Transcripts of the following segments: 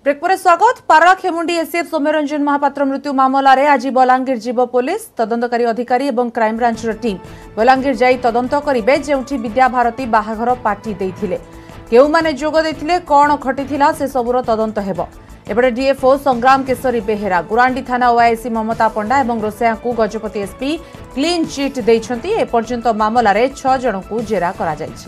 Break पर स्वागत। Paralakhemundi ACF Soumya Ranjan Mahapatra मृत्यु मामला रे आज बलांगीर जीव पुलिस तदंतकारी अधिकारी और क्राइम ब्रांच टीम बलांगीर जाई तदंत करिबे जेउठी विद्याभारती बाहाघर पार्टी देइथिले केउ माने जोग देइथिले कोन घटिथिला से सबुर तदंत हेबो। एपटे डीएफओ संग्राम केसरी बेहेरा गुरांडी थाना ओआईसी ममता पंडा और रोसैया को गजपति एसपी क्लीन चिट देइछंती। ए पर्यंत मामला रे 6 जन को जेरा करा जायछि।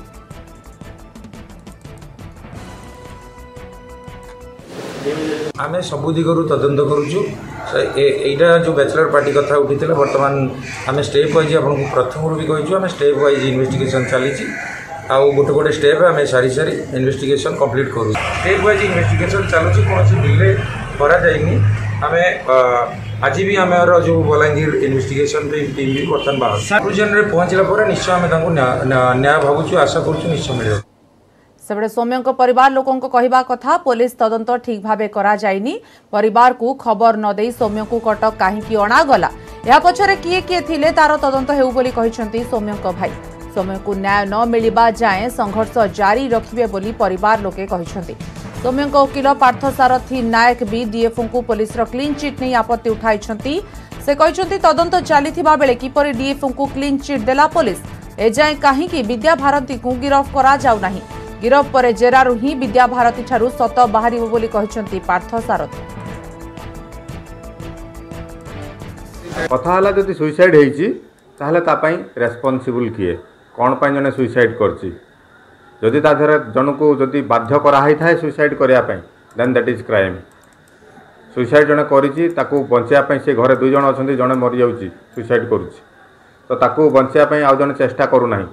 आमे सबु दिगरु तदंत करूछु। एटा जो बैचलर पार्टी कथा उठीथिला वर्तमान आमे स्टेप वाइज आपन प्रथम भी कहिछु आमे स्टेप वाइज इन्वेस्टिगेशन चलीछि आ गोटे गोटे स्टेप आमे सारी सारी इन्वेस्टिगेशन कंप्लीट करू। स्टेप वाइज इन्वेस्टिगेशन चलुछि कोनसी डिले करा जायनी। आमे आज भी आमे जो बलांगीर इन्वेस्टिगेशन टीम भी वर्तमान बाहर रीजन रे पहुंचला पर निश्चय आमे तांको न्याय भाबुछु आशा करूछु निश्चय मिलियो। सेबडे सौम्य परिवार लोकों को कहवा कथा पुलिस तदंत ठीक भावे करा जायनी। परिवार को खबर न दे सौम्य को कटक कहीं अणागला या पछरे किए किए थिले तार तदंत हेउ बोली कहिसंती सौम्य भाई। सौम्य को न्याय न मिलिबा जाए संघर्ष जारी रखिबे बोली परिवार लोके कहिसंती। सौम्य वकील पार्थसारथी नायक भी डीएफओ को पुलिस क्लीन चिट नहीं आपत्ति उठाई। से कहिसंती तदंत चलीथिबा बेले किपरि डीएफओ को क्लीन चिट देला पुलिस एजाए कहीं विद्याभारती को गिरफ करा जाउ नाही। गिरफ पर जेरारु ही विद्याभारती ठारू सत बाहरी बोली कहिसंती पार्थसारथी। कथा हला जदि सुइसाइड हेइची ताहले ता पई रेस्पोंसिबल किए कोन पई जने सुइसाइड करची। जदि ता धरे जनकू जदि बाध्य करा हाई थाए सुइसाइड करिया पई then that is crime. Suicide जने करिची ताकू बंचिया पई से घरे दुई जण अछंती जने मरि जाउची सुइसाइड करूची तो ताकू बंचिया पई आ जने चेष्टा करू नाही।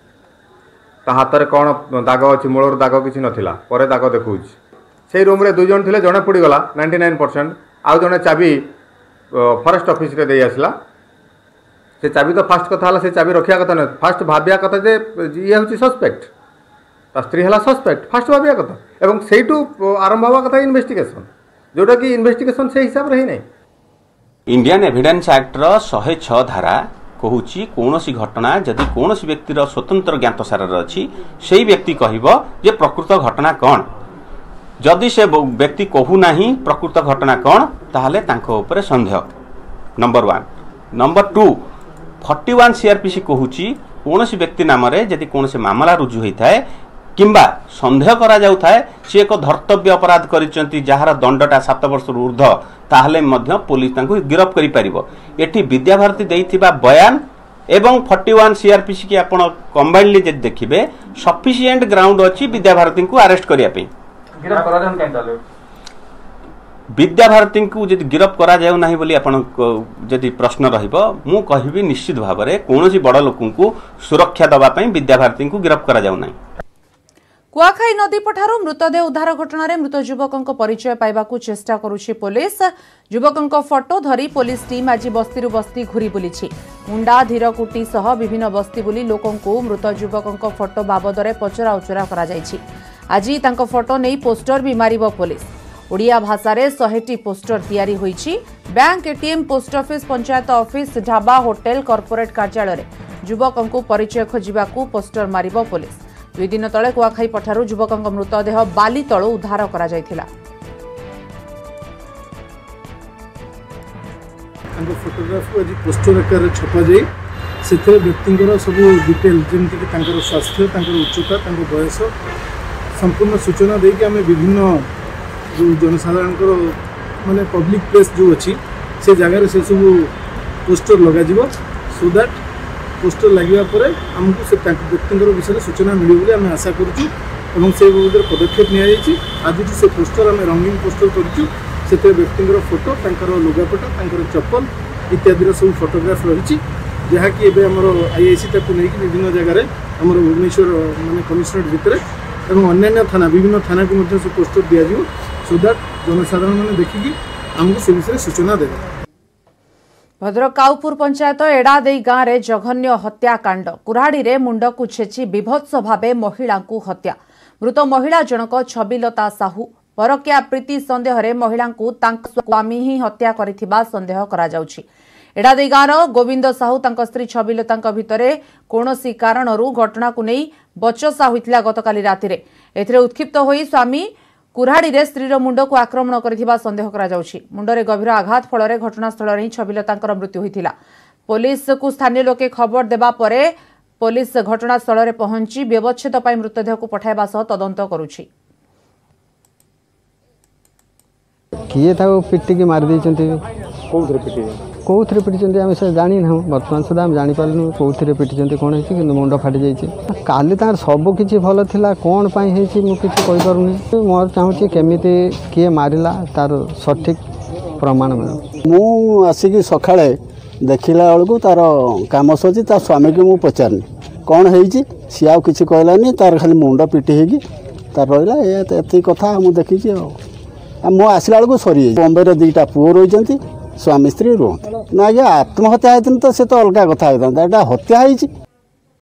ता हाथ कौन दाग अच्छी मूलर दाग किसी नथिला परे दाग देखुच से रूम रे दुई जन थिले जने पुड़ीगला 99% आउ जने चाबी फॉरेस्ट ऑफिस रे दे आसला। से चाबी तो फास्ट कथा से चाबी रखिया कथा न फास्ट भाबिया कथा जे ये होची सस्पेक्ट ता स्त्री हला सस्पेक्ट फास्ट भाबिया कथा एवं सेइटू आरंभ हवा कथा इन्वेस्टिगेशन जोटा कि इन्वेस्टिगेशन से हिसाब रही नै। इंडियन एविडेंस एक्ट रो 106 धारा कहूची कौनसी घटना जदि कौनसी व्यक्तिर स्वतंत्र ज्ञातसार अच्छी से व्यक्ति कहब जे प्रकृत घटना कौन। जदि से व्यक्ति कहू नहीं प्रकृत घटना कौन ताहले तांको ऊपर संदेह नंबर 1। नंबर 2 41 सीआरपीसी कहूची कौनसी व्यक्ति नाम रे जदि कौनसी मामला रुजु होता है किंबा संदेह करा जाउ थाए सी एक धर्तव्य अपराध करिसंती जहार दंडटा 7 वर्ष ऊर्ध्व ताहले मध्य पुलिस तांको गिरफ करि परिबो। एठी विद्याभारती देइथिबा बयान एवं 41 सीआरपीसी की आपण कंबाइनली जे देखिबे सफिशिएंट ग्राउंड अछि विद्याभारती को अरेस्ट करिया पे। गिरफ करा जान केन ताले विद्याभारती को जदि गिरफ करा जाउ नाही बोली आपण जदि प्रश्न रहिबो मु कहिबी निश्चित भाव रे कोनोसी बड़ लोकन को सुरक्षा दबा पई विद्याभारती को गिरफ करा जाउ नाही। कुआखाई नदी पठारू मृतदेह उद्धार घटना मृत युवक परिचय पाइबाकू चेष्टा करुछि पुलिस। युवक फोटो धरी पुलिस टीम आज बस्ती बस्ती घूरी बुली मुंडा धीरकुटी सह विभिन्न बस्ती बुली लोकंकु मृत युवक फोटो बाबद पचरा उचरा करा जायछि। आज तांको फोटो नहीं पोस्टर भी मारिबो पुलिस। ओडिया भाषा रे 100टी पोस्टर तैयारी होईछि। Bank ATM post office panchayat office dhaba hotel corporate कार्यालय युवक परिचय खोजिबाकू पोस्टर मारिबो पुलिस। 2 दिन तले कुआखाई पठारू युवक मृतदेह बाली तलू उद्धार करा जायथिला। फोटोग्राफ आज पोस्टर आकार छपा जाए से व्यक्ति सब डिटेल जमीक स्वास्थ्य उच्चता बयस संपूर्ण सूचना देकी आम विभिन्न जो जनसाधारण माने पब्लिक प्लेस जो अच्छी से जगार से सब पोस्टर लग सो दैट पोस्टर लगे पर आमको से व्यक्ति विषय सूचना मिले बोली आम आशा करुँ से पदक्षेप नि आज से पोस्टर आम रंगीन पोस्टर करूँ से व्यक्ति फोटो तर लुगापटा चप्पल इत्यादि सब फोटोग्राफ रही जहाँकि एवं आईआईसी नहीं विभिन्न जगार आम भुवनेश्वर माने कमिशनरेट भितर और अन्य थाना विभिन्न थाना को से पोस्टर दिज्व सो दैट जनसाधारण मैंने देखिकी आमको से विषय सूचना देवे। भद्रक काउपुर पंचायत एड़ादेई गाँव में जघन्य हत्याकांड कुराड़ी रे मुंड को छेची विभत्स भावे महिला को हत्या। मृत महिला जनक छबिलता साहू परकिया प्रीति संदेह रे महिला को स्वामी ही हत्या करिथिबा संदेह करा जाउछि। एड़ादेई गाँव गोविंद साहू तांको स्त्री छबिलता भितरे कोनोसी कारणरू घटना को नहीं बचसा होइतिला गतकाली राति रे। एथिरे उत्क्षिप्त होई स्वामी कुराड़ी स्त्रीर मुंड को आक्रमण कर सन्देह मुंडरे गभीर आघात फल घटनास्थल ही छबिलता मृत्यु होता। पुलिस को स्थानीय लोके खबर देबा परे पुलिस घटनास्थल में पहुंची व्यवच्छेद पर मृतदेह को पठाइबा सह तदंत करुछि। किए था पिटिकी मार कौन पिटी आम से जानी ना बर्तमान सुधा आम जापारू कौन पिटी कौन है मुंड फाटी जाइए काली सब किसी भल था कौन मुझे मोर चाहूँगी केमी किए मारा तार सठिक प्रमाण मिल मु आसिक सका देखला बेलू तार कम सची ता स्वामी की मुझे पचारनी कौन है सी आ कि कहलानी तार खाली मुंड पिटी होगी तार रहा ये कथा मुझे देखी मु आसला बेलू सरी बम्बे दीटा पुओ रही स्वामी स्त्री रुहत ना आज्ञा आत्महत्या होती तो से तो अलग कथा होता हत्या होती